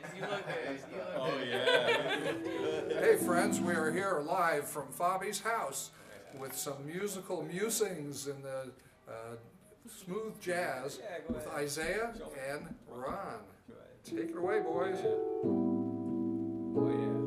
You look good. You look Oh, good. yeah. Hey friends, we are here live from Pfabe's house with some musical musings in the smooth jazz with Isaiah and Ron. Take it away, boys. Oh, yeah.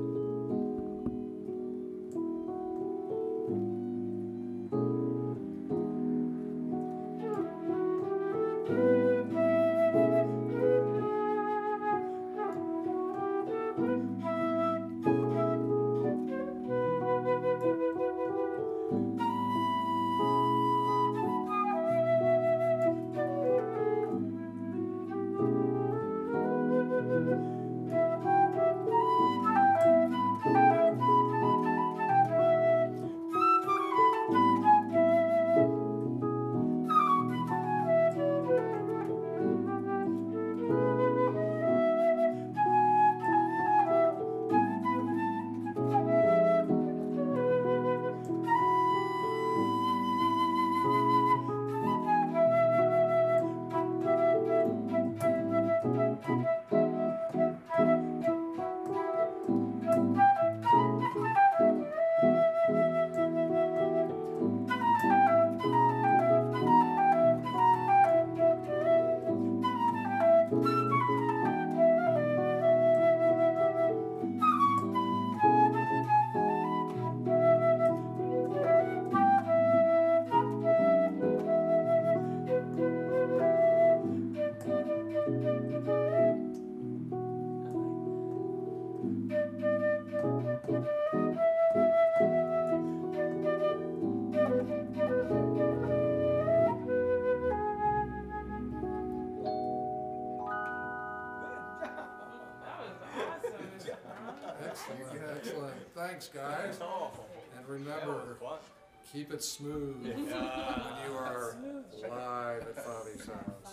Excellent. Thanks, guys. And remember, keep it smooth when you are live at Pfabe's house.